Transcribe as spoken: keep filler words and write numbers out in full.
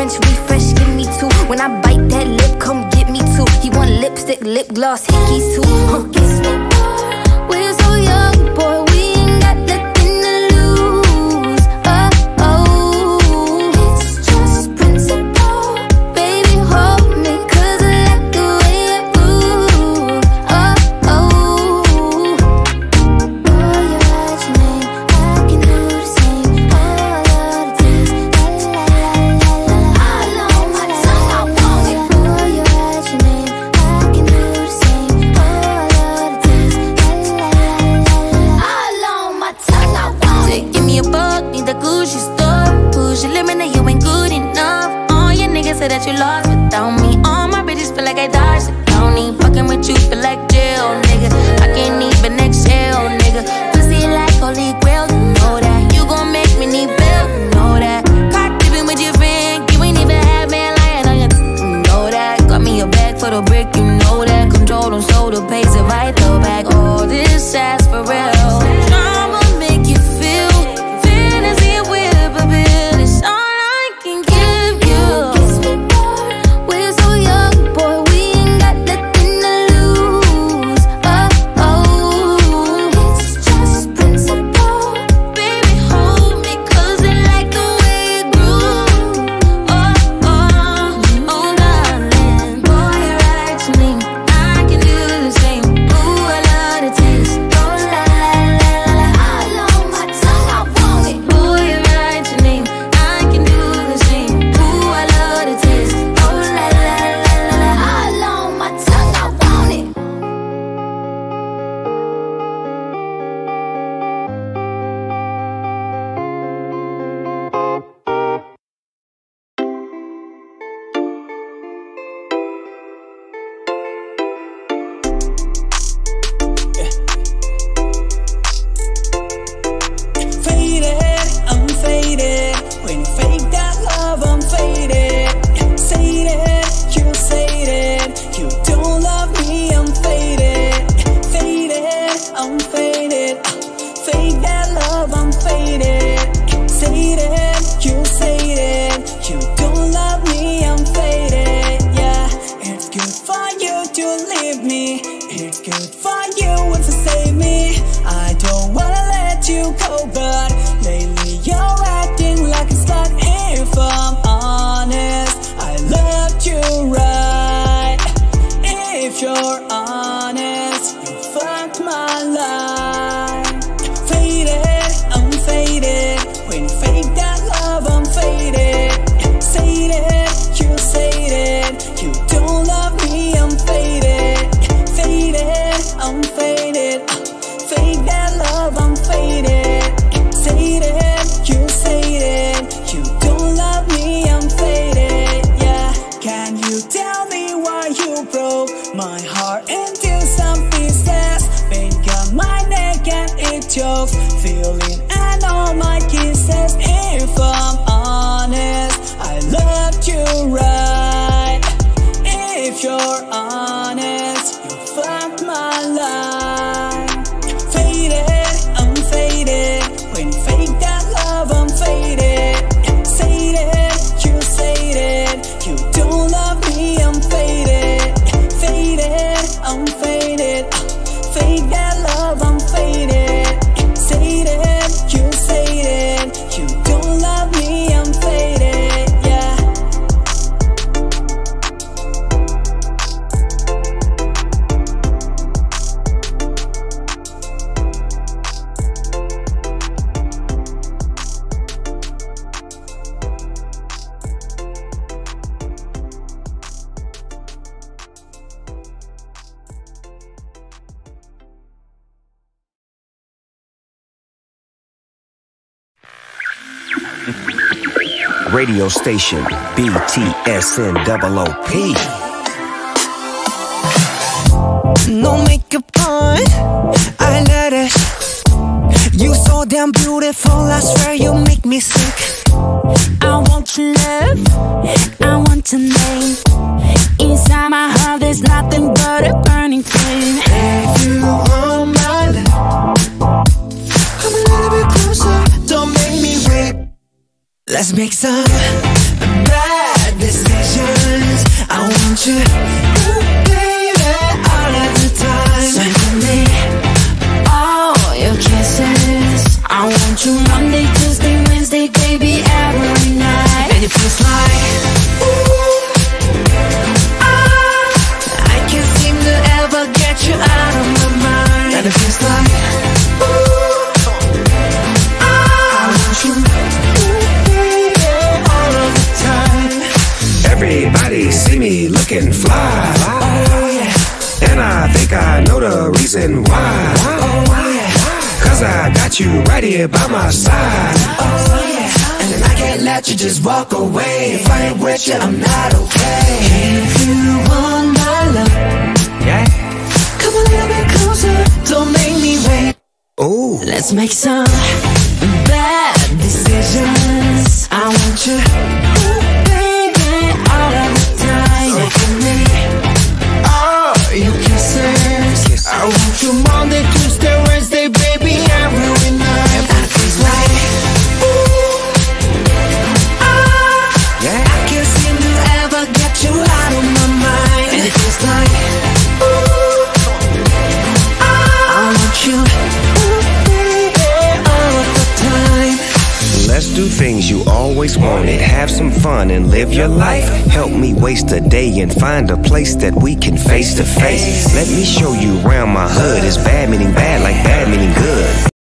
French refresh, give me two. When I bite that lip, come get me two. He want lipstick, lip gloss, hickeys too. Huh. We're so young, boy, we ain't got nothing to lose. Oh, oh, it's just principle. Baby, hold me, cause I like the way it moves. Oh, oh, boy, you're right, your name, I can do the same. Oh, I love the taste, la la la la la. All on my tongue, I want it. Boy, you're right, your name, I can do the same. Oh, I love the taste, la la la la la. All on my tongue, I want it. Give me a buck, need the Gucci store. Push your limit, now you ain't good enough. All your niggas say that you lost without me. All my bitches feel like I dodged the county. Fucking with you feel like jail, nigga. I can't even exhale, nigga. Pussy like holy grail, you know that. You gon' make me need bail, you know that. Caught dipping with your friend, you ain't even have man lying on your, you know that. Got me a bag for the brick, you know that. Control them, so the pays it right, the back. All this ass for real. Drama make you feel fantasy with a bill. It's all I can give you. We're so young, boy, we ain't got nothing to lose. Oh, oh, it's just principle. Baby, hold me, cause I like the way it groove. Oh, oh, oh, darling. Boy, you're right to me, I can do the same. Ooh, I love the taste. Oh, la, la, la, la, la. All on my tongue, I want it. Boy, you're right to me, I can do the same. Ooh, I love the taste. Oh, la, la, la, la, la. All on my tongue, I want it. Faded, I'm faded. When you fake that love, I'm faded. Say it, you say it. You don't love me, I'm faded. Faded, I'm faded. Fake that love, I'm faded. Say it, you say it. You don't love me, I'm faded. Yeah, it's good for you to leave me. It's good for you once to save me. I don't wanna let you go, but lately you're acting like a slut. If I'm honest, I loved you right. If you're honest, you fucked my life. Faded, I'm faded. When you fake that love, I'm faded. Say it, you say it. You don't love me, I'm faded. Faded, I'm faded. Fake that love, I'm faded. Say it, you say it. You don't love me, I'm faded. Yeah, can you tell me why you broke my heart into some pieces? Pain got my neck and it chokes. Feeling and all my kisses. If I'm honest, I loved you right. If you're honest, you fucked my life. Faded, I'm faded. When you fake that love, I'm faded. Say it, you say it. You don't love me, I'm faded. Faded, I'm faded. Fake that love, I'm faded. Say it, you say it. You don't love me, I'm faded. Yeah. Radio station B T S N O O P. No makeup on, I love it. You so damn beautiful, I swear you make me sick. I want your love, I want your name. Inside my heart there's nothing but a burning flame. If you want my love, come a little bit closer, don't make me wait. Let's make some bad want you, ooh, baby, all of the time. So give me all your kisses. I want you Monday, Tuesday, Wednesday, baby, every night. And it feels like, ooh, ah, I can't seem to ever get you out of my mind. And it feels like, ooh, ah, I want you, ooh, baby, all of the time. Everybody see me looking fly, Oh yeah, and I think I know the reason why. oh yeah, Cause I got you right here by my side. oh yeah. And I can't let you just walk away. If I ain't with you, I'm not okay. If you want my love, Yeah. come a little bit closer. Don't make me wait. Ooh. Let's make some bad decisions. I want you, ooh, baby, all of the time. So give me all your kisses. I want you Monday, Tuesday, Wednesday, baby, every night. And it feels like, ooh, ah, Yeah. I can't seem to ever get you out of my mind. And it feels like, ooh, ah, I want you, ooh, baby, all of the time. Let's do things you always wanted. Have some fun and live your life. Help me waste a day and find a place that we can face to face. Let me show you around my hood. It's bad meaning bad like bad meaning good.